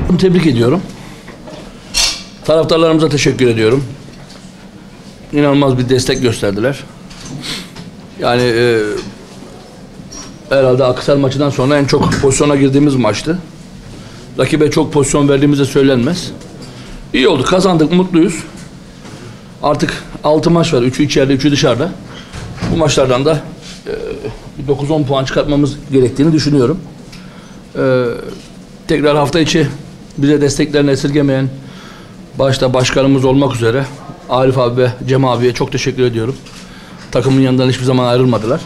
Tebrik ediyorum. Taraftarlarımıza teşekkür ediyorum. İnanılmaz bir destek gösterdiler. Yani herhalde Akhisar maçından sonra en çok pozisyona girdiğimiz maçtı. Rakibe çok pozisyon verdiğimize söylenmez. İyi oldu, kazandık, mutluyuz. Artık 6 maç var, 3'ü içeride, 3'ü dışarıda. Bu maçlardan da 9-10 puan çıkartmamız gerektiğini düşünüyorum. Tekrar hafta içi bize desteklerini esirgemeyen başta başkanımız olmak üzere Arif abi ve Cem abiye çok teşekkür ediyorum. Takımın yanından hiçbir zaman ayrılmadılar.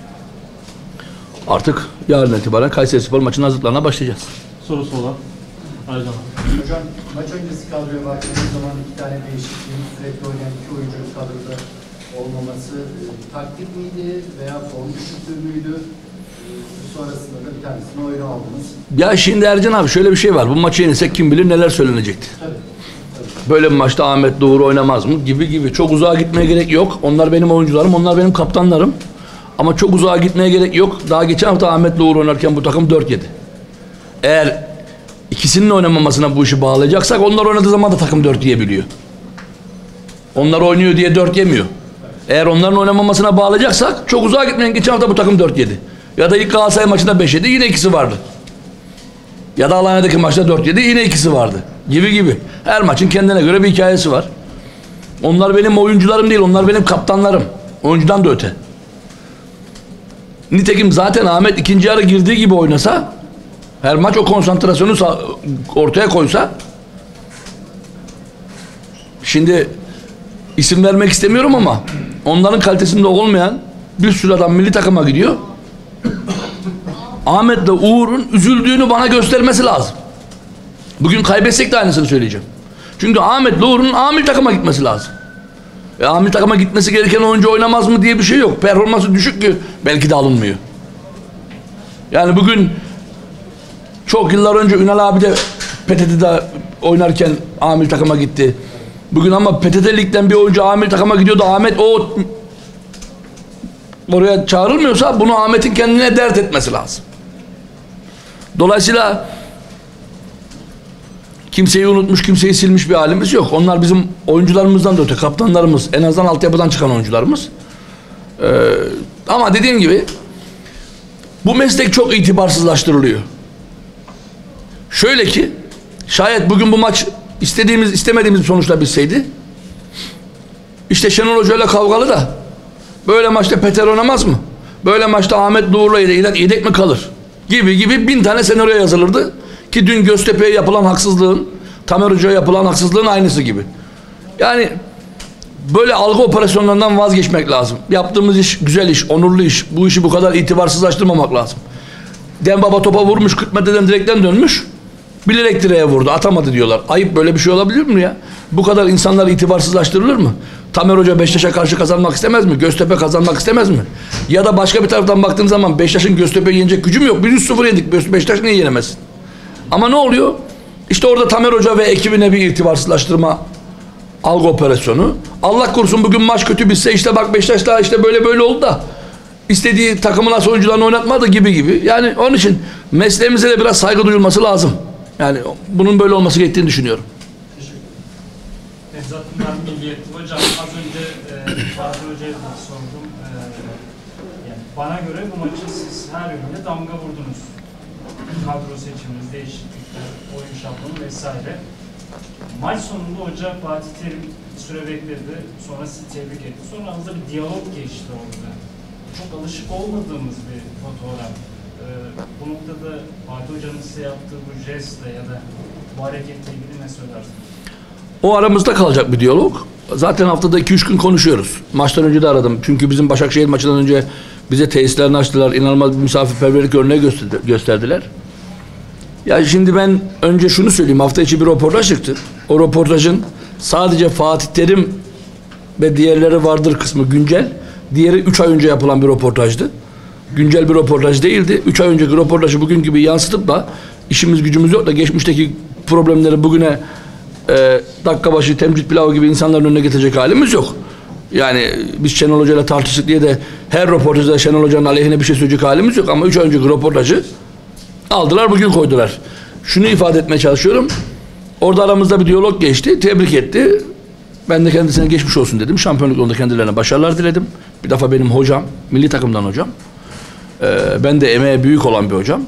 Artık yarın itibaren Kayserispor maçının hazırlıklarına başlayacağız. Sorusu olan Aycan. Hocam maç öncesi kadroya baktığımız zaman 2 tane değişikliğin sürekli oynayan 2 oyuncunun kadroda olmaması taktik miydi veya form düşüklüğü müydü? Sonrasında da bir tanesini oyuna aldınız. Ya şimdi Ercan abi şöyle bir şey var. Bu maçı yenirsek kim bilir neler söylenecekti. Tabii. Böyle bir maçta Ahmet Doğru oynamaz mı? Gibi. Çok uzağa gitmeye gerek yok. Onlar benim oyuncularım, onlar benim kaptanlarım. Ama çok uzağa gitmeye gerek yok. Daha geçen hafta Ahmet Doğru oynarken bu takım 4 yedi. Eğer ikisinin oynamamasına bu işi bağlayacaksak onlar oynadığı zaman da takım 4 yiyebiliyor. Onlar oynuyor diye 4 yemiyor. Eğer onların oynamamasına bağlayacaksak çok uzağa gitmeyen geçen hafta bu takım 4 yedi. Ya da ilk Galatasaray maçında 5 yedi, yine ikisi vardı. Ya da Alanya'daki maçta 4 yedi, yine ikisi vardı. Gibi. Her maçın kendine göre bir hikayesi var. Onlar benim oyuncularım değil, onlar benim kaptanlarım. Oyuncudan da öte. Nitekim zaten Ahmet ikinci yarı girdiği gibi oynasa, her maç o konsantrasyonu ortaya koysa, şimdi isim vermek istemiyorum ama onların kalitesinde olmayan bir sürü adam milli takıma gidiyor. Ahmet'le Uğur'un üzüldüğünü bana göstermesi lazım. Bugün kaybetsek de aynısını söyleyeceğim. Çünkü Ahmet'le Uğur'un amil takıma gitmesi lazım. Amil takıma gitmesi gereken oyuncu oynamaz mı diye bir şey yok. Performansı düşük ki belki de alınmıyor. Yani bugün çok yıllar önce Ünal abi de PTT'de oynarken amil takıma gitti. Bugün ama PTT Lig'den bir oyuncu amil takıma gidiyor da Ahmet oraya çağrılmıyorsa bunu Ahmet'in kendine dert etmesi lazım. Dolayısıyla kimseyi unutmuş, kimseyi silmiş bir halimiz yok. Onlar bizim oyuncularımızdan da öte, kaptanlarımız, en azından altyapıdan çıkan oyuncularımız. Ama dediğim gibi bu meslek çok itibarsızlaştırılıyor. Şöyle ki şayet bugün bu maç istemediğimiz bir sonuçla bitseydi, işte Şenol Hoca ile kavgalı da böyle maçta Peter oynamaz mı? Böyle maçta Ahmet Doğru'la yedek mi kalır? Gibi 1000 tane senaryo yazılırdı. Ki dün Göztepe'ye yapılan haksızlığın, Tamer Hoca'ya yapılan haksızlığın aynısı gibi. Yani böyle algı operasyonlarından vazgeçmek lazım. Yaptığımız iş güzel iş, onurlu iş. Bu işi bu kadar itibarsızlaştırmamak lazım. Dembaba topa vurmuş, 40 metreden direkten dönmüş. Bilerek direğe vurdu, atamadı diyorlar. Ayıp, böyle bir şey olabilir mi ya? Bu kadar insanlar itibarsızlaştırılır mı? Tamer Hoca Beşiktaş'a karşı kazanmak istemez mi? Göztepe kazanmak istemez mi? Ya da başka bir taraftan baktığın zaman Beşiktaş'ın Göztepe'yi yenecek gücüm yok. 1-0 yedik. Beşiktaş niye yenemezsin? Ama ne oluyor? İşte orada Tamer Hoca ve ekibine bir itibarsızlaştırma algı operasyonu. Allah korusun bugün maç kötü bitse, işte bak Beşiktaş daha işte böyle oldu da istediği takımın nasıl oyuncularını oynatmadı gibi. Yani onun için mesleğimize de biraz saygı duyulması lazım. Yani bunun böyle olması gerektiğini düşünüyorum. Nevzat Pınar Milliyetli Hocam, az önce Fatih Hoca'ya da sordum. Yani bana göre bu maçı siz her yönüyle damga vurdunuz. Kadro seçiminiz, değişiklikler, oyun şablonu vesaire. Maç sonunda Hoca Fatih Terim süre bekledi, sonra sizi tebrik etti. Sonra aranızda bir diyalog geçti orada. Çok alışık olmadığımız bir fotoğraf. Bu noktada Fatih Hoca'nın size yaptığı bu jestle ya da bu hareketle ilgili ne söylersiniz? O aramızda kalacak bir diyalog. Zaten haftada 2-3 gün konuşuyoruz. Maçtan önce de aradım. Çünkü bizim Başakşehir maçından önce bize tesislerini açtılar. İnanılmaz bir misafirperverlik örneği gösterdiler. Ya şimdi ben önce şunu söyleyeyim. Hafta içi bir röportaj çıktı. O röportajın sadece Fatih Terim ve diğerleri vardır kısmı güncel. Diğeri 3 ay önce yapılan bir röportajdı. Güncel bir röportaj değildi. 3 ay önceki röportajı bugün gibi yansıtıp da işimiz gücümüz yok da geçmişteki problemleri bugüne dakika başı temcit pilavı gibi insanların önüne getirecek halimiz yok. Yani biz Şenol Hoca ile tartıştık diye de her röportajda Şenol Hoca'nın aleyhine bir şey söyleyecek halimiz yok. Ama 3 ay önceki röportajı aldılar, bugün koydular. şunu ifade etmeye çalışıyorum. Orada aramızda bir diyalog geçti. Tebrik etti. Ben de kendisine geçmiş olsun dedim. Şampiyonluk yolunda kendilerine başarılar diledim. Bir defa benim hocam, milli takımdan hocam. Ben de emeğe büyük olan bir hocam.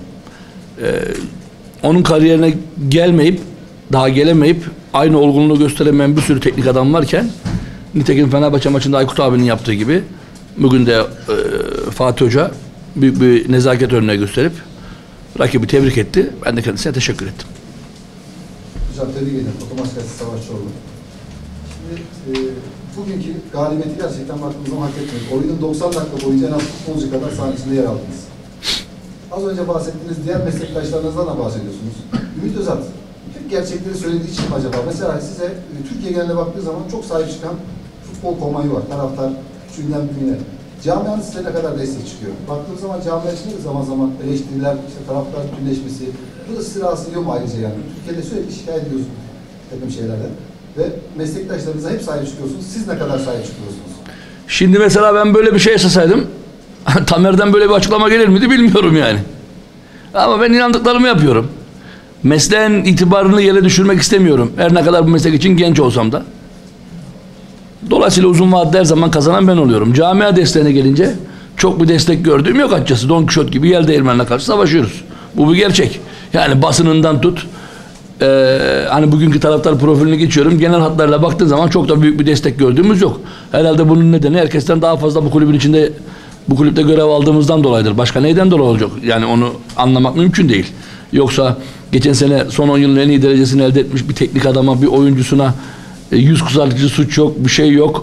Onun kariyerine daha gelemeyip aynı olgunluğu gösteremeyen bir sürü teknik adam varken, nitekim Fenerbahçe maçında Aykut abinin yaptığı gibi bugün de Fatih Hoca büyük bir nezaket örneği gösterip rakibi tebrik etti. Ben de kendisine teşekkür ettim. Hocam tebrik ederim. Otomatikası Savaşçıoğlu. Şimdi bugünkü galibiyeti gerçekten baktığımız zaman hak etmedik. Oyunun 90 dakika boyunca en az futbolcu kadar saha içinde yer aldınız. Az önce bahsettiğiniz diğer meslektaşlarınızdan da bahsediyorsunuz. Ümit Özat, hep gerçekleri söylediği için mi acaba? Mesela size Türkiye geneline baktığı zaman çok sahip çıkan futbol komayı var. Taraftar küçüğünden büyüğüne. Camianın size ne kadar destek çıkıyor? Baktığımız zaman camia içinde de zaman zaman eleştiriler, işte taraftar bütünleşmesi. Bu da sizi rahatsız ediyor mu ayrıca yani? Türkiye'de sürekli şikayet ediyorsunuz takım şeylerden. Ve meslektaşlarınıza hep sahip çıkıyorsunuz. Siz ne kadar sahip çıkıyorsunuz? Şimdi mesela ben böyle bir şey yaşasaydım Tamer'den böyle bir açıklama gelir miydi bilmiyorum yani. Ama ben inandıklarımı yapıyorum. Mesleğin itibarını yere düşürmek istemiyorum. Her ne kadar bu meslek için genç olsam da. Dolayısıyla uzun vadede her zaman kazanan ben oluyorum. Camia desteğine gelince çok bir destek gördüğüm yok açıkçası. Don Kişot gibi yel değirmenine karşı savaşıyoruz. Bu bir gerçek. Yani basınından tut. Hani bugünkü taraftar profilini geçiyorum. Genel hatlarıyla baktığın zaman çok da büyük bir destek gördüğümüz yok. Herhalde bunun nedeni herkesten daha fazla bu kulübün içinde, bu kulüpte görev aldığımızdan dolayıdır. Başka neyden dolayı olacak? Yani onu anlamak mümkün değil. Yoksa geçen sene son 10 yılın en iyi derecesini elde etmiş bir teknik adama, bir oyuncusuna yüz kızartıcı suç yok, bir şey yok.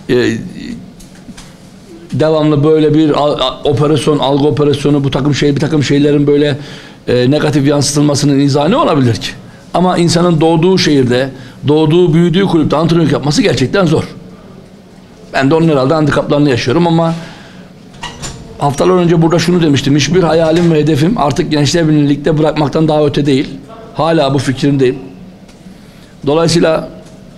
Devamlı böyle bir operasyon, algı operasyonu, bir takım şeylerin böyle negatif yansıtılmasının izahı ne olabilir ki? Ama insanın doğduğu şehirde, doğduğu, büyüdüğü kulüpte antrenörlük yapması gerçekten zor. Ben de onun herhalde handikaplarını yaşıyorum ama haftalar önce burada şunu demiştim. Hiçbir hayalim ve hedefim artık Gençler Birliği'ni ligde bırakmaktan daha öte değil. Hala bu fikrindeyim. Dolayısıyla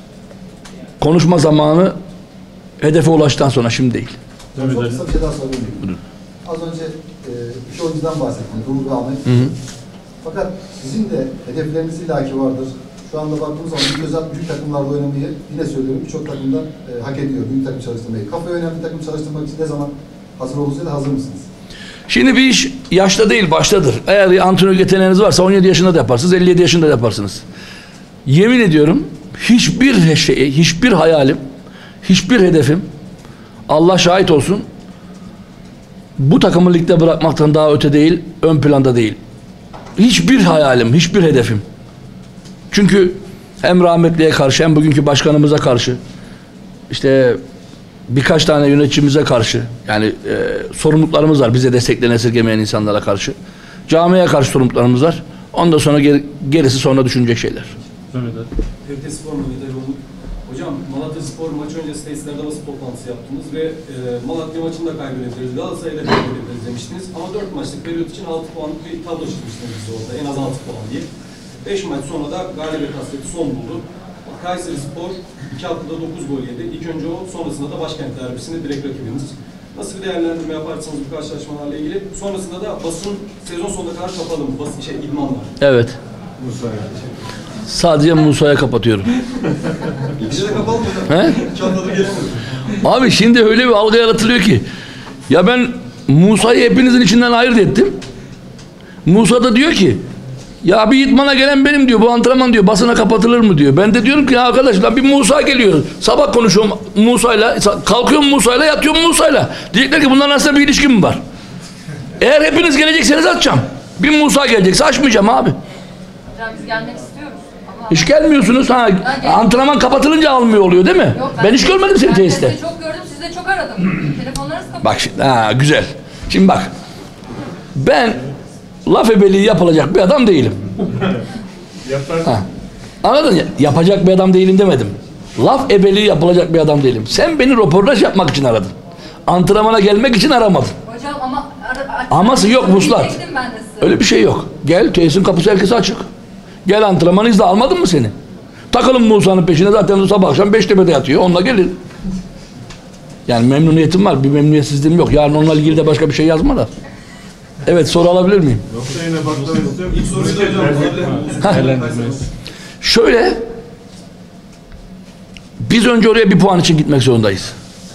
konuşma zamanı hedefe ulaştıktan sonra, şimdi değil. Çok kısa bir şey daha sorayım. Az önce iki oyuncudan bahsettiniz. Ruh ve Ahmet. Fakat sizin de hedefleriniz illaki vardır. Şu anda baktığımız zaman Ümit Özat büyük takımlarda oynamayı, yine söylüyorum, birçok takımdan hak ediyor. Büyük takım çalıştırmayı. Kafaya oynayan bir takım çalıştırmak için ne zaman hazır olursa da hazır mısınız? Şimdi bir iş yaşta değil, baştadır. Eğer antrenör yeteneğiniz varsa 17 yaşında da yaparsınız, 57 yaşında da yaparsınız. Yemin ediyorum hiçbir şey, hiçbir hayalim, hiçbir hedefim, Allah şahit olsun, bu takımı ligde bırakmaktan daha öte değil, ön planda değil. Hiçbir hayalim, hiçbir hedefim. Çünkü hem rahmetliye karşı, hem bugünkü başkanımıza karşı, işte birkaç tane yöneticimize karşı, yani sorumluluklarımız var, bize desteklerini esirgemeyen insanlara karşı. Camiye karşı sorumluluklarımız var. Ondan sonra gerisi sonra düşünecek şeyler. TRT Spor Mehmet Erol'un. Hocam, Malatya Spor maç öncesi tesislerde basın toplantısı yaptınız ve Malatya maçını da kaybedebiliriz, Galatasaray'ı da kaybedebiliriz demiştiniz. Ama 4 maçlık periyot için 6 puanlık bir tablo çizmiştiniz bize orada, en az 6 puan diye. 5 maç sonra da galibiyet hasreti son buldu. Kayseri Spor 2 haftada 9 gol yedi. İlk önce o, sonrasında da Başkent derbisinde direkt rakibiniz. Nasıl bir değerlendirme yaparsanız bu karşılaşmalarla ilgili. Sonrasında da basın sezon sonuna kadar kapalı mı? İdman var. Evet. Sadece Musa'ya kapatıyorum. Bize de kapalı mı? He? Çantada gelin. Abi şimdi öyle bir algı yaratılıyor ki, ya ben Musa'yı hepinizin içinden ayırt ettim. Musa da diyor ki, ya bir idmana gelen benim diyor, bu antrenman diyor basına kapatılır mı diyor. Ben de diyorum ki ya arkadaşlar, bir Musa geliyor. Sabah konuşuyorum Musa'yla, kalkıyorum Musa'yla, yatıyorum Musa'yla. Diyecekler ki bunların arasında bir ilişki mi var? Eğer hepiniz gelecekseniz açacağım. Bir Musa gelecekse açmayacağım abi. Hocam biz gelmek istiyoruz. Ama Hiç gelmiyorsunuz. Ha, antrenman kapatılınca almıyor oluyor değil mi? Yok, ben hiç görmedim seni tesiste. Sizi çok gördüm, sizi de çok aradım. Telefonlarınız kapalı. Bak şimdi, güzel. Şimdi bak. Ben laf ebeliği yapılacak bir adam değilim. Anladın ya? Yapacak bir adam değilim demedim. Laf ebeliği yapılacak bir adam değilim. Sen beni röportaj yapmak için aradın. Antrenmana gelmek için aramadın. Hocam ama... Aması yok Vuslat. Diyecektim ben de size. Öyle bir şey yok. Gel, tesisin kapısı herkese açık. Gel, antrenmanı izle, almadın mı seni? Takılın Musa'nın peşine, zaten sabah akşam Beştepe'de yatıyor. Onunla gelin. Yani memnuniyetim var. Bir memnuniyetsizliğim yok. Yarın onunla ilgili de başka bir şey yazma da. Evet, soru alabilir miyim? İlk soruyu da hocam alabilir. Şöyle, biz önce oraya 1 puan için gitmek zorundayız.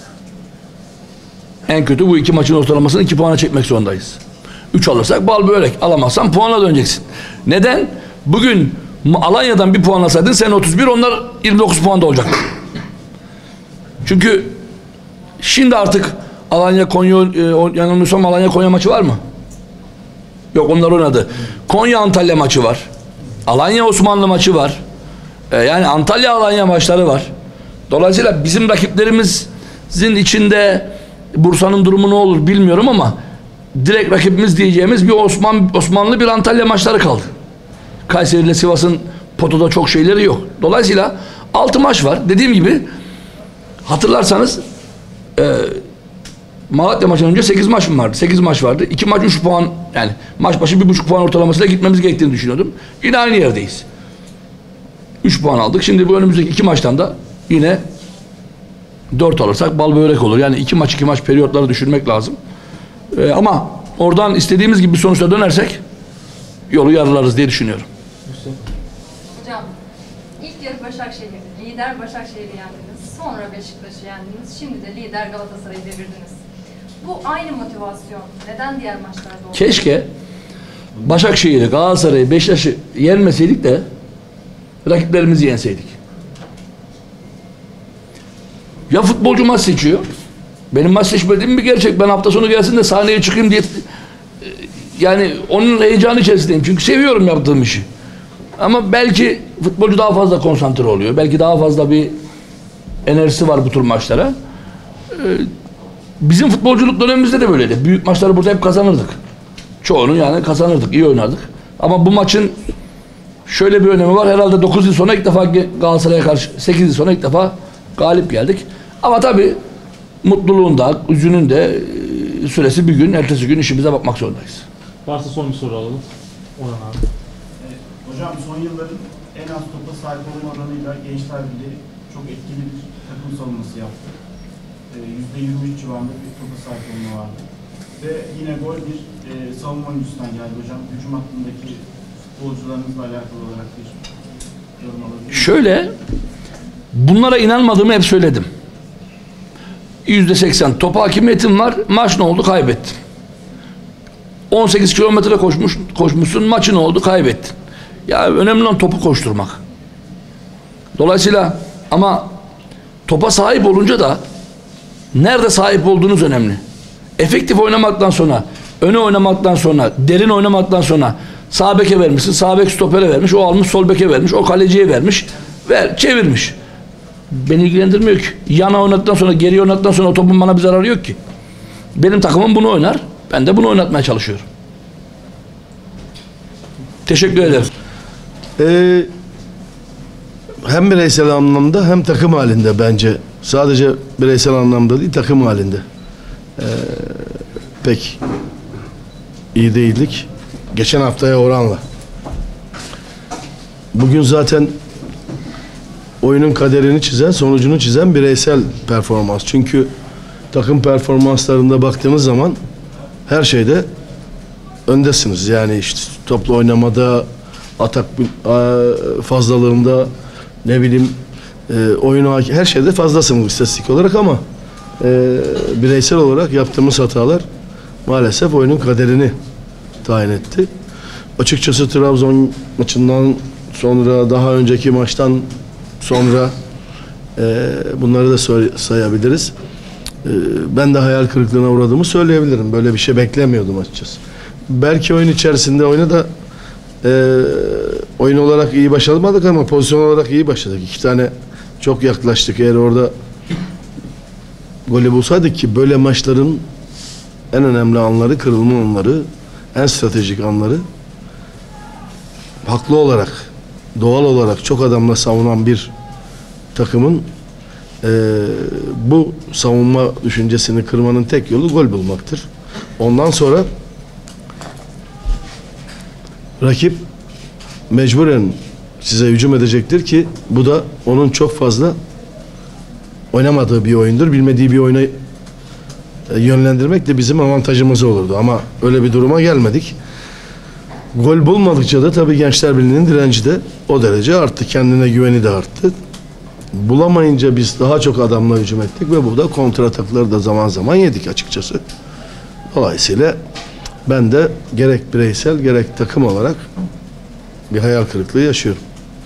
En kötü bu 2 maçın ortalamasını 2 puana çekmek zorundayız. 3 alırsak bal börek, alamazsan puanla döneceksin. Neden? Bugün Alanya'dan 1 puan alsaydın sen 31, onlar 29 puanda olacaktı. Çünkü şimdi artık Alanya Konya, yanılmıyorsam Alanya Konya maçı var mı? Yok, onlar oynadı. Konya Antalya maçı var. Alanya Osmanlı maçı var. Yani Antalya Alanya maçları var. Dolayısıyla bizim rakiplerimizin içinde Bursa'nın durumu ne olur bilmiyorum ama direkt rakibimiz diyeceğimiz bir Osmanlı bir Antalya maçları kaldı. Kayseri ile Sivas'ın potada çok şeyleri yok. Dolayısıyla 6 maç var. Dediğim gibi hatırlarsanız Malatya maçından önce 8 maç mı vardı? 8 maç vardı. 2 maç 3 puan, yani maç başı 1,5 puan ortalamasıyla gitmemiz gerektiğini düşünüyordum. Yine aynı yerdeyiz. 3 puan aldık. Şimdi bu önümüzdeki 2 maçtan da yine 4 alırsak bal börek olur. Yani 2 maç periyotları düşürmek lazım. Ama oradan istediğimiz gibi bir sonuçla dönersek yolu yarılarız diye düşünüyorum. Hocam, ilk yarı Başakşehir, lider Başakşehir'i yendiniz. Sonra Beşiktaş'ı yendiniz. Şimdi de lider Galatasaray'ı devirdiniz. Bu aynı motivasyon. Neden diğer maçlarda oldu? Keşke Başakşehir'i, Galatasaray'ı, Beşiktaş'ı yenmeseydik de rakiplerimizi yenseydik. Ya futbolcu maç seçiyor. Benim maç seçmediğim bir gerçek. Ben hafta sonu gelsin de sahneye çıkayım diye, yani onun heyecanı içerisindeyim. Çünkü seviyorum yaptığım işi. Ama belki futbolcu daha fazla konsantre oluyor. Belki daha fazla bir enerjisi var bu tür maçlara. Bizim futbolculuk dönemimizde de böyleydi. Büyük maçları burada hep kazanırdık. Çoğunu yani kazanırdık, iyi oynardık. Ama bu maçın şöyle bir önemi var. Herhalde 9 yıl sonra ilk defa Galatasaray'a karşı, 8 yıl sonra ilk defa galip geldik. Ama tabii mutluluğun da, üzünün de süresi bir gün, ertesi gün işimize bakmak zorundayız. Varsa son bir soru alalım. Orhan abi. Hocam son yılların en az topa sahip olma oranıyla Gençler Birliği çok etkili bir takım savunması yaptı. %23 civarında bir topa sahip olma vardı. Ve yine gol bir savunma oyuncusundan geldi hocam. Hücum hattındaki futbolcularınızla alakalı olarak bir yorum alabilir miyim? Şöyle, bunlara inanmadığımı hep söyledim. %80 topa hakimiyetim var. Maç ne oldu? Kaybettin. 18 kilometre koşmuşsun. Maçı ne oldu? Kaybettin. Ya önemli olan topu koşturmak. Dolayısıyla ama topa sahip olunca da nerede sahip olduğunuz önemli. Efektif oynamaktan sonra, öne oynamaktan sonra, derin oynamaktan sonra sağ beke vermişsin, sağ bek stopere vermiş, o almış sol beke vermiş, o kaleciye vermiş, çevirmiş. Beni ilgilendirmiyor ki. Yana oynadıktan sonra, geri oynadıktan sonra o topun bana bir zararı yok ki. Benim takımım bunu oynar, ben de bunu oynatmaya çalışıyorum. Teşekkür ederim. Hem bireysel anlamda hem takım halinde bence. Sadece bireysel anlamda değil, takım halinde. Pek iyi değildik. Geçen haftaya oranla. Bugün zaten oyunun kaderini çizen, sonucunu çizen bireysel performans. Çünkü takım performanslarında baktığımız zaman her şeyde öndesiniz. Yani işte toplu oynamada, atak fazlalığında, ne bileyim oyunu, her şeyde fazlasınız istatistik olarak ama bireysel olarak yaptığımız hatalar maalesef oyunun kaderini tayin etti. Açıkçası Trabzon maçından sonra, daha önceki maçtan sonra bunları da sayabiliriz. Ben de hayal kırıklığına uğradığımı söyleyebilirim. Böyle bir şey beklemiyordum açıkçası. Belki oyun içerisinde oyunu oyun olarak iyi başlamadık ama pozisyon olarak iyi başladık. 2 tane çok yaklaştık. Eğer orada golü bulsaydık, ki böyle maçların en önemli anları, kırılma anları, en stratejik anları, haklı olarak, doğal olarak çok adamla savunan bir takımın bu savunma düşüncesini kırmanın tek yolu gol bulmaktır. Ondan sonra rakip mecburen size hücum edecektir ki bu da onun çok fazla oynamadığı bir oyundur. Bilmediği bir oyuna yönlendirmek de bizim avantajımız olurdu. Ama öyle bir duruma gelmedik. Gol bulmadıkça da tabii Gençler Birliği'nin direnci de o derece arttı. Kendine güveni de arttı. Bulamayınca biz daha çok adamla hücum ettik ve burada kontra atakları da zaman zaman yedik açıkçası. Dolayısıyla ben de gerek bireysel gerek takım olarak bir hayal kırıklığı yaşıyorum.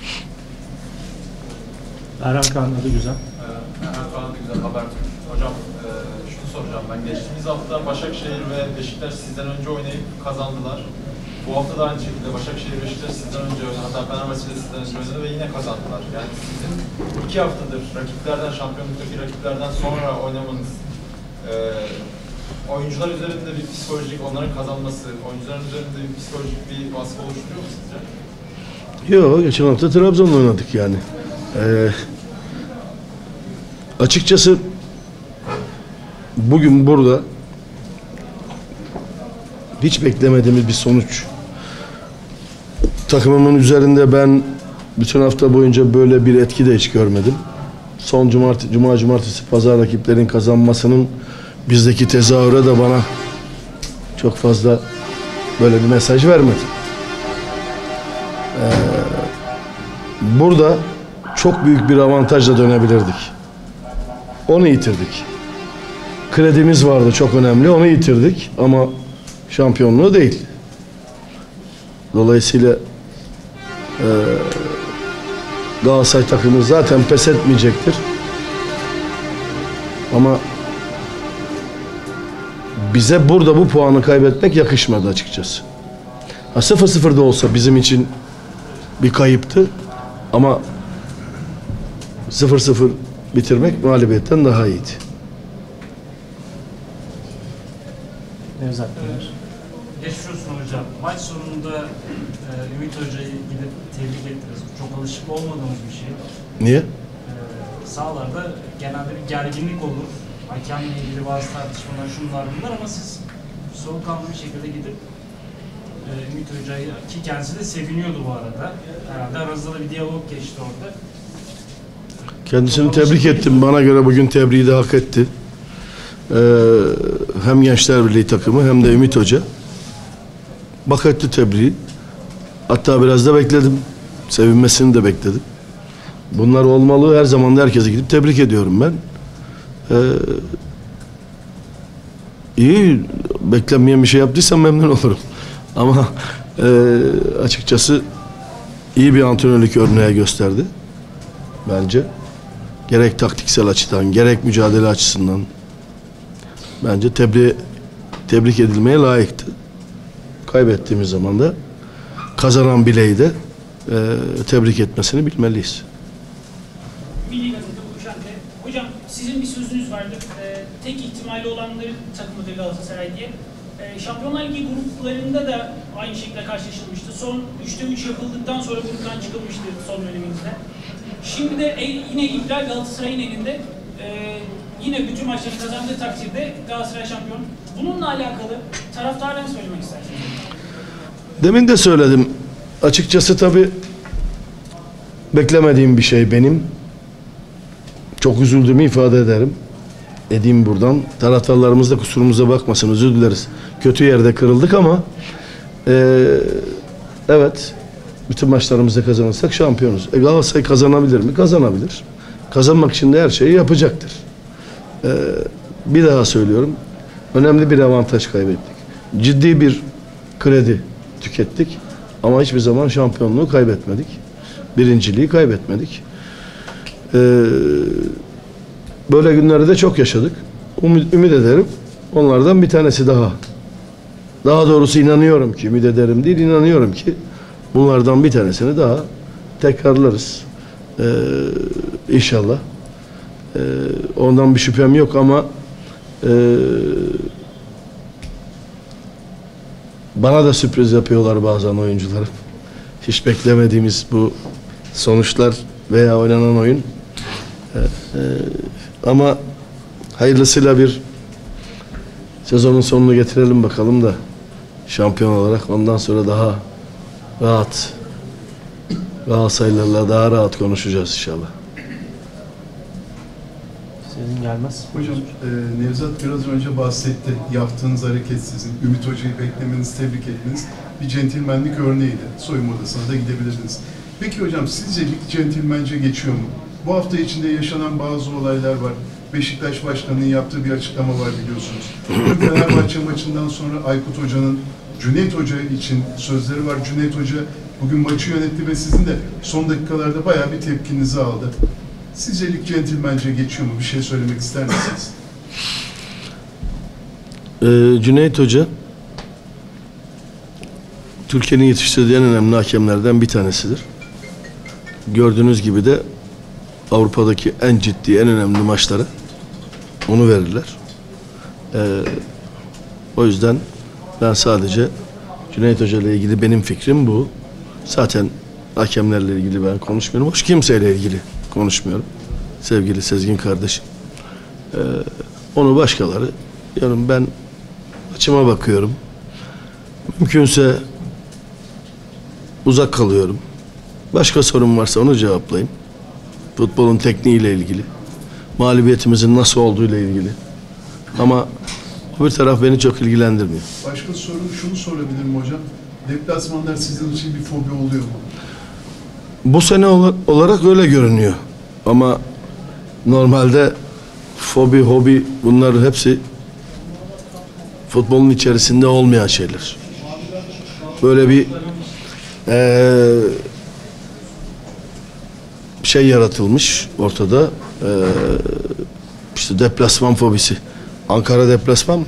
Erhan Kaan adı güzel. Erkan güzel haber. Hocam şunu soracağım ben. Geçtiğimiz hafta Başakşehir ve Beşiktaş sizden önce oynayıp kazandılar. Bu hafta da aynı şekilde Başakşehir Beşiktaş sizden önce oynadı. Hatta Fenerbahçe de sizden önce oynadı ve yine kazandılar. Yani sizin 2 haftadır rakiplerden, şampiyonluktaki rakiplerden sonra oynamanız oyuncular üzerinde bir psikolojik, onların kazanması, oyuncuların üzerinde bir psikolojik bir baskı oluşturuyor mu sizce? Yok, geçen hafta Trabzon'la oynadık yani. Açıkçası bugün burada hiç beklemediğimiz bir sonuç. Takımımın üzerinde ben bütün hafta boyunca böyle bir etki de hiç görmedim. Son cuma, cumartesi, pazar rakiplerin kazanmasının bizdeki tezahürü de bana çok fazla böyle bir mesaj vermedi. Burada çok büyük bir avantajla dönebilirdik. Onu yitirdik. Kredimiz vardı çok önemli, onu yitirdik ama şampiyonluğu değil. Dolayısıyla Galatasaray takımı zaten pes etmeyecektir. Ama bize burada bu puanı kaybetmek yakışmadı açıkçası. 0-0 da olsa bizim için bir kayıptı. Ama 0-0 bitirmek mağlubiyetten daha iyiydi. Nevzat Beyler. Geçmiş olsun hocam. Maç sonunda Ümit Hoca'yı gidip tebrik ettiniz. Çok alışık olmadığımız bir şey. Niye? Sahalarda genelde bir gerginlik olur. Hakemle ilgili bazı tartışmalar, şunlar bunlar ama siz soğukkanlı bir şekilde gidip Ümit Hoca'yı, ki kendisi de seviniyordu bu arada. Herhalde aranızda da bir diyalog geçti orada. Kendisini tebrik ettim. Bana göre bugün tebriği de hak etti. Hem Gençler Birliği takımı hem de Ümit Hoca. Hak etti tebriği. Hatta biraz da bekledim. Sevinmesini de bekledim. Bunlar olmalı. Her zaman da herkese gidip tebrik ediyorum ben. İyi. Beklenmeyen bir şey yaptıysam memnun olurum. Ama açıkçası iyi bir antrenörlük örneği gösterdi. Bence. Gerek taktiksel açıdan, gerek mücadele açısından bence tebrik edilmeye layıktı. Kaybettiğimiz zaman da kazanan bileği de tebrik etmesini bilmeliyiz. Milli Gazete'de Uşak'ta. Hocam sizin bir sözünüz vardı. Tek ihtimali olanların takımıdır Galatasaray diye. Şampiyonlar Ligi gruplarında da aynı şekilde karşılaşılmıştı. Son 3'te 3 yapıldıktan sonra gruptan çıkılmıştı son dönemimizde. Şimdi de yine ipler Galatasaray'ın elinde. Yine bütün maçları kazandığı takdirde Galatasaray şampiyon. Bununla alakalı taraftarlara ne söylemek istersiniz? Demin de söyledim. Açıkçası tabii beklemediğim bir şey benim. Çok üzüldüğümü ifade ederim. Edeyim buradan. Taraftarlarımız da kusurumuza bakmasın. Özür dileriz. Kötü yerde kırıldık ama evet, bütün maçlarımızda kazanırsak şampiyonuz. Galatasaray kazanabilir mi? Kazanabilir. Kazanmak için de her şeyi yapacaktır. Bir daha söylüyorum. Önemli bir avantaj kaybettik. Ciddi bir kredi tükettik. Ama hiçbir zaman şampiyonluğu kaybetmedik. Birinciliği kaybetmedik. Böyle günleri de çok yaşadık. Ümit ederim. Onlardan bir tanesi daha. Daha doğrusu inanıyorum ki, ümit ederim değil, inanıyorum ki bunlardan bir tanesini daha tekrarlarız. İnşallah. Ondan bir şüphem yok ama bana da sürpriz yapıyorlar bazen oyuncularım. Hiç beklemediğimiz bu sonuçlar veya oynanan oyun. Ama hayırlısıyla bir sezonun sonunu getirelim bakalım da şampiyon olarak ondan sonra daha rahat Galatasaraylılarla daha rahat konuşacağız inşallah. Sizin gelmez. Hocam Nevzat biraz önce bahsetti. Yaptığınız hareket sizin. Ümit Hoca'yı beklemeniz, tebrik etmeniz bir centilmenlik örneğiydi. Soyunma odasına da gidebilirdiniz. Peki hocam sizce lig centilmence geçiyor mu? Bu hafta içinde yaşanan bazı olaylar var. Beşiktaş Başkanı'nın yaptığı bir açıklama var biliyorsunuz. Fenerbahçe maçından sonra Aykut Hoca'nın Cüneyt Hoca için sözleri var. Cüneyt Hoca bugün maçı yönetti ve sizin de son dakikalarda bayağı bir tepkinizi aldı. Sizce lig centilmence geçiyor mu? Bir şey söylemek ister misiniz? Cüneyt Hoca Türkiye'nin yetiştirdiği en önemli hakemlerden bir tanesidir. Gördüğünüz gibi de Avrupa'daki en ciddi, en önemli maçları onu verirler. O yüzden ben sadece Cüneyt Hoca ile ilgili benim fikrim bu. Zaten hakemlerle ilgili ben konuşmuyorum. Hoş kimseyle ilgili konuşmuyorum. Sevgili Sezgin kardeşim. Onu başkaları diyorum, ben açıma bakıyorum. Mümkünse uzak kalıyorum. Başka sorun varsa onu cevaplayayım. Futbolun tekniğiyle ilgili. Mağlubiyetimizin nasıl olduğu ile ilgili. Ama bir taraf beni çok ilgilendirmiyor. Başka soru şunu sorabilirim hocam. Deplasmanlar sizin için bir fobi oluyor mu? Bu sene olarak öyle görünüyor. Ama normalde fobi, hobi bunlar hepsi futbolun içerisinde olmayan şeyler. Böyle bir şey yaratılmış ortada. İşte deplasman fobisi. Ankara deplasman mı?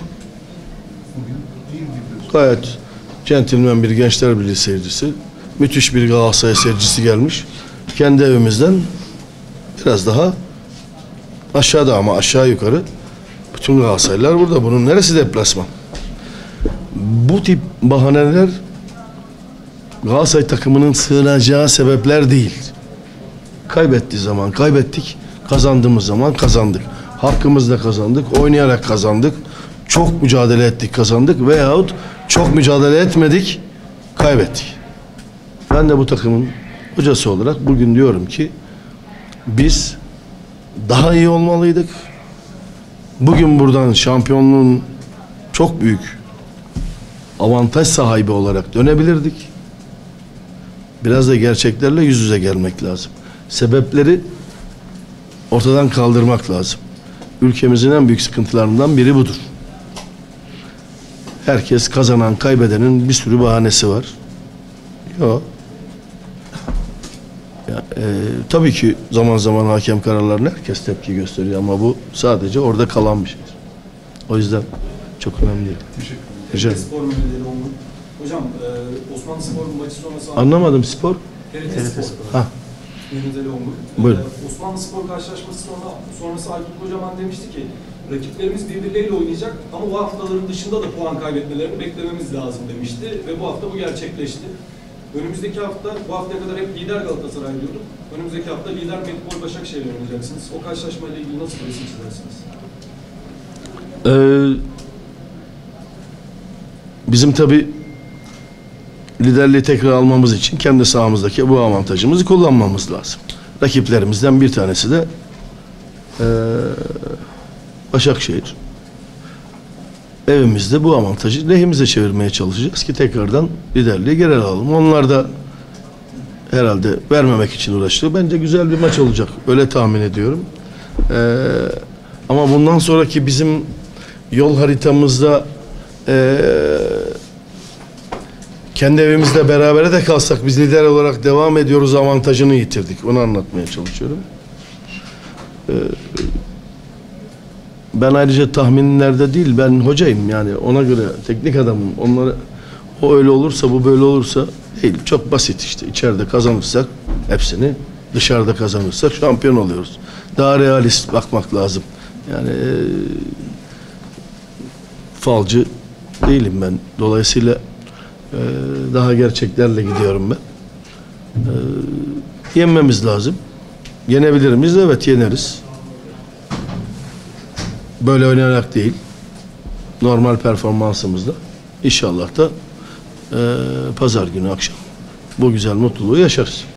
Gayet centilmen bir Gençler Birliği seyircisi. Müthiş bir Galatasaray seyircisi gelmiş. Kendi evimizden biraz daha aşağıda ama aşağı yukarı bütün Galatasaraylılar burada. Bunun neresi deplasman? Bu tip bahaneler Galatasaray takımının sığınacağı sebepler değil. Kaybettiği zaman kaybettik, kazandığımız zaman kazandık. Hakkımızda kazandık, oynayarak kazandık. Çok mücadele ettik, kazandık veyahut çok mücadele etmedik, kaybettik. Ben de bu takımın hocası olarak bugün diyorum ki biz daha iyi olmalıydık. Bugün buradan şampiyonluğun çok büyük avantaj sahibi olarak dönebilirdik. Biraz da gerçeklerle yüz yüze gelmek lazım. Sebepleri ortadan kaldırmak lazım. Ülkemizin en büyük sıkıntılarından biri budur. Herkes kazanan, kaybedenin bir sürü bahanesi var. Yok. Tabii ki zaman zaman hakem kararlarına herkes tepki gösteriyor ama bu sadece orada kalan bir şey. O yüzden çok önemli değil. Teşekkür ederim. Spor müdürleri olmak. Hocam Osmanlı Spor maçı sonrası... Anlamadım, spor? TRT Spor. Ha. Buyurun. Osmanlı Spor karşılaşması sonrası Aykut Kocaman demişti ki rakiplerimiz birbirleriyle oynayacak ama bu haftaların dışında da puan kaybetmelerini beklememiz lazım demişti ve bu hafta bu gerçekleşti. Önümüzdeki hafta, bu haftaya kadar hep lider Galatasaray diyorduk. Önümüzdeki hafta lider Medipol Başakşehir'le oynayacaksınız. O karşılaşmayla ilgili nasıl bir resim çizersiniz? Bizim tabii liderliği tekrar almamız için kendi sahamızdaki bu avantajımızı kullanmamız lazım. Rakiplerimizden bir tanesi de Başakşehir. Evimizde bu avantajı lehimize çevirmeye çalışacağız ki tekrardan liderliği geri alalım. Onlar da herhalde vermemek için uğraştı. Bence güzel bir maç olacak. Öyle tahmin ediyorum. Ama bundan sonraki bizim yol haritamızda kendi evimizde berabere de kalsak biz lider olarak devam ediyoruz avantajını yitirdik. Onu anlatmaya çalışıyorum. Ben ayrıca tahminlerde değil, ben hocayım yani ona göre teknik adamım. Onlara o öyle olursa bu böyle olursa değil. Çok basit işte. İçeride kazanırsak hepsini, dışarıda kazanırsak şampiyon oluyoruz. Daha realist bakmak lazım. Yani falcı değilim ben. Dolayısıyla daha gerçeklerle gidiyorum ben. Yenmemiz lazım. Yenebilir miyiz? Evet, yeneriz. Böyle oynayarak değil. Normal performansımızda. İnşallah da pazar günü akşam bu güzel mutluluğu yaşarız.